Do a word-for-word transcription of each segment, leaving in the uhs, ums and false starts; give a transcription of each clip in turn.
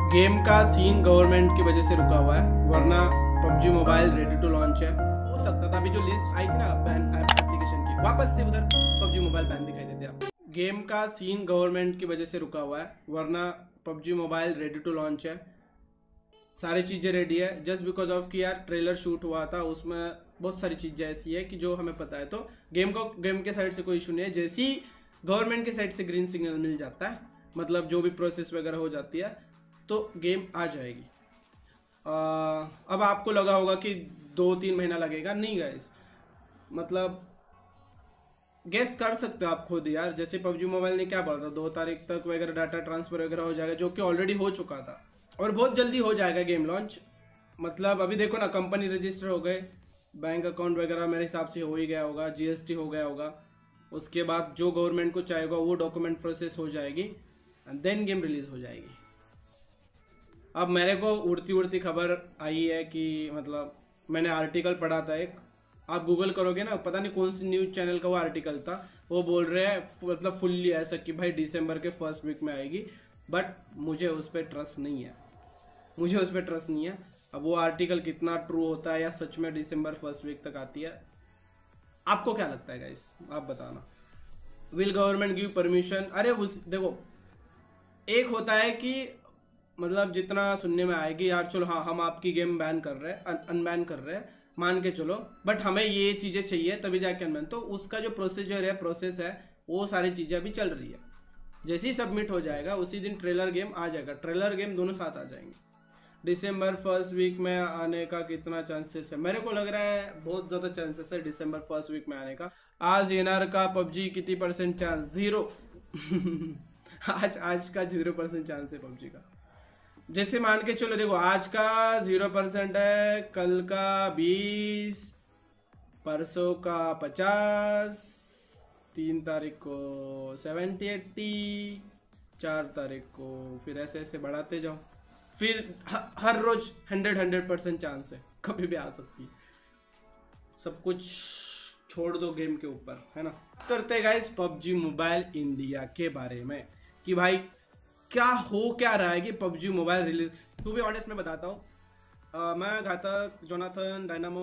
Game का scene government की वजह से रुका हुआ है, वरना PUBG mobile ready to launch है। हो सकता था अभी जो लिस्ट आई थी ना बैन एप्लीकेशन की, वापस से उधर पबजी मोबाइल बैन दिखाई देते हैं। गेम का सीन गवर्नमेंट की वजह से रुका हुआ है, वरना PUBG mobile ready to launch है। सारी चीज़ें रेडी है, जस्ट बिकॉज ऑफ कि यार ट्रेलर शूट हुआ था, उसमें बहुत सारी चीज़ें ऐसी है कि जो हमें पता है। तो गेम को गेम के साइड से कोई इशू नहीं है। जैसे ही गवर्नमेंट के साइड से ग्रीन सिग्नल मिल जाता है, मतलब जो भी प्रोसेस वगैरह हो जाती है, तो गेम आ जाएगी। आ, अब आपको लगा होगा कि दो तीन महीना लगेगा, नहीं गाइस, मतलब गेस कर सकते हो आप खुद यार। जैसे पबजी मोबाइल ने क्या बोला था, दो तारीख तक वगैरह डाटा ट्रांसफर वगैरह हो जाएगा, जो कि ऑलरेडी हो चुका था, और बहुत जल्दी हो जाएगा गेम लॉन्च। मतलब अभी देखो ना, कंपनी रजिस्टर हो गए, बैंक अकाउंट वगैरह मेरे हिसाब से हो ही गया होगा, जीएसटी हो गया होगा। उसके बाद जो गवर्नमेंट को चाहेगा वो डॉक्यूमेंट प्रोसेस हो जाएगी एंड देन गेम रिलीज हो जाएगी। अब मेरे को उड़ती उड़ती खबर आई है कि मतलब मैंने आर्टिकल पढ़ा था एक, आप गूगल करोगे ना, पता नहीं कौन सी न्यूज़ चैनल का वो आर्टिकल था, वो बोल रहे हैं मतलब फुल्ली ऐसा कि भाई दिसंबर के फर्स्ट वीक में आएगी। बट मुझे उस पर ट्रस्ट नहीं है, मुझे उस पर ट्रस्ट नहीं है। अब वो आर्टिकल कितना ट्रू होता है या सच में दिसंबर फर्स्ट वीक तक आती है, आपको क्या लगता है गाइस, आप बताना। Will government give permission? अरे उस देखो, एक होता है कि मतलब जितना सुनने में आएगी यार, चलो हाँ हम आपकी गेम बैन कर रहे हैं, अनबैन कर रहे हैं, मान के चलो, बट हमें ये चीज़ें चाहिए तभी जाके अनबैन। तो उसका जो प्रोसीजर है, प्रोसेस है, वो सारी चीज़ें अभी चल रही है। जैसे ही सबमिट हो जाएगा उसी दिन ट्रेलर गेम आ जाएगा, ट्रेलर गेम दोनों साथ आ जाएंगे। दिसंबर फर्स्ट वीक में आने का कितना चांसेस है? मेरे को लग रहा है बहुत ज़्यादा चांसेस है दिसंबर फर्स्ट वीक में आने का। आज एनआर का पबजी कितनी परसेंट चांस? जीरो। आज आज का जीरो परसेंट चांस है पबजी का। जैसे मान के चलो, देखो आज का जीरो परसेंट है, कल का बीस, परसों का पचास, तीन तारीख को सेवेंटी एट्टी, चार तारीख को फिर ऐसे ऐसे बढ़ाते जाओ, फिर हर रोज हंड्रेड हंड्रेड परसेंट चांस है, कभी भी आ सकती है। सब कुछ छोड़ दो गेम के ऊपर, है ना। करते गाइस पबजी मोबाइल इंडिया के बारे में कि भाई क्या हो क्या रहा है कि PUBG mobile release. To be honest मैं बताता हूँ, मैं घातक, जोनाथन, डायनामो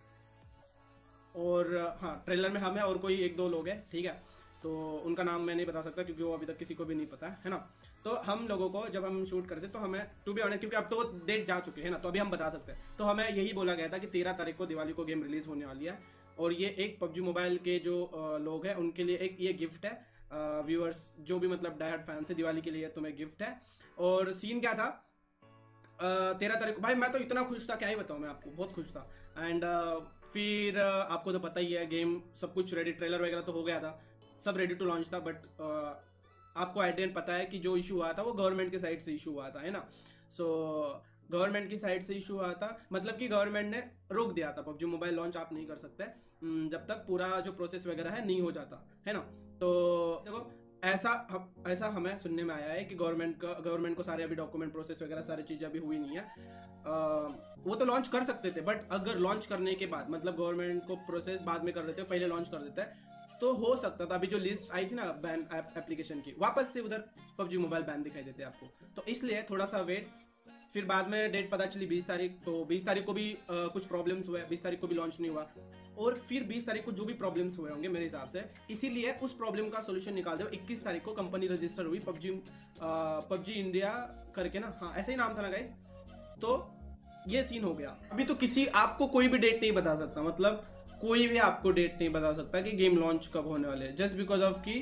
और हाँ ट्रेलर में हम है और कोई एक दो लोग हैं, ठीक है, तो उनका नाम मैं नहीं बता सकता क्योंकि वो अभी तक किसी को भी नहीं पता है ना। तो हम लोगों को जब हम शूट करते तो हमें टू बी ऑनेस्ट, क्योंकि अब तो वो डेट जा चुके हैं ना, तो अभी हम बता सकते हैं, तो हमें यही बोला गया था कि तेरह तारीख को दिवाली को गेम रिलीज होने वाली है, और ये एक पबजी मोबाइल के जो लोग हैं उनके लिए एक ये गिफ्ट है, व्यूअर्स जो भी मतलब डाई हार्ड फैंस है, दिवाली के लिए तुम्हें गिफ्ट है। और सीन क्या था, तेरह तारीख को भाई मैं तो इतना खुश था, क्या ही बताऊँ मैं आपको, बहुत खुश था। एंड uh, फिर uh, आपको तो पता ही है, गेम सब कुछ रेडी, ट्रेलर वगैरह तो हो गया था, सब रेडी टू लॉन्च था। बट uh, आपको आइडिया पता है कि जो इशू हुआ था वो गवर्नमेंट के साइड से इशू हुआ था, है ना। सो so, गवर्नमेंट की साइड से इशू हुआ था, मतलब कि गवर्नमेंट ने रोक दिया था पबजी मोबाइल लॉन्च आप नहीं कर सकते जब तक पूरा जो प्रोसेस वगैरह है नहीं हो जाता, है ना। तो देखो ऐसा ऐसा हमें सुनने में आया है कि गवर्नमेंट का गवर्नमेंट को सारे अभी डॉक्यूमेंट प्रोसेस वगैरह सारी चीज़ें अभी हुई नहीं है। आ, वो तो लॉन्च कर सकते थे, बट अगर लॉन्च करने के बाद मतलब गवर्नमेंट को प्रोसेस बाद में कर देते, पहले लॉन्च कर देते तो हो सकता था अभी जो लिस्ट आई थी ना बैन एप्लीकेशन की, वापस से उधर पबजी मोबाइल बैन दिखाई देते आपको। तो इसलिए थोड़ा सा वेट, फिर बाद में डेट पता चली बीस तारीख, तो बीस तारीख को भी आ, कुछ प्रॉब्लम्स हुए, बीस तारीख को भी लॉन्च नहीं हुआ, और फिर बीस तारीख को जो भी प्रॉब्लम्स हुए होंगे मेरे हिसाब से, इसीलिए उस प्रॉब्लम का सोल्यूशन निकाल दो। इक्कीस तारीख को कंपनी रजिस्टर हुई पबजी पबजी इंडिया करके ना, हाँ ऐसे ही नाम था ना गाइस। तो ये सीन हो गया। अभी तो किसी आपको कोई भी डेट नहीं बता सकता, मतलब कोई भी आपको डेट नहीं बता सकता कि गेम लॉन्च कब होने वाले, जस्ट बिकॉज ऑफ कि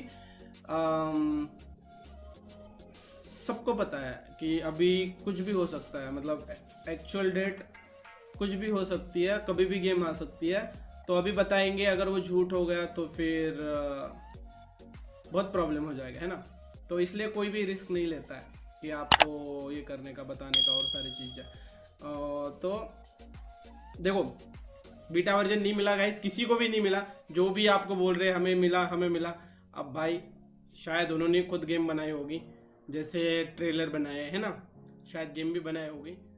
सबको पता है कि अभी कुछ भी हो सकता है, मतलब एक्चुअल डेट कुछ भी हो सकती है, कभी भी गेम आ सकती है। तो अभी बताएंगे, अगर वो झूठ हो गया तो फिर बहुत प्रॉब्लम हो जाएगा, है ना। तो इसलिए कोई भी रिस्क नहीं लेता है कि आपको ये करने का, बताने का और सारी चीज़ें। तो देखो बीटा वर्जन नहीं मिला गाइस, किसी को भी नहीं मिला, जो भी आपको बोल रहे हमें मिला हमें मिला। अब भाई शायद उन्होंने खुद गेम बनाई होगी, जैसे ट्रेलर बनाए है ना, शायद गेम भी बनाए होगी।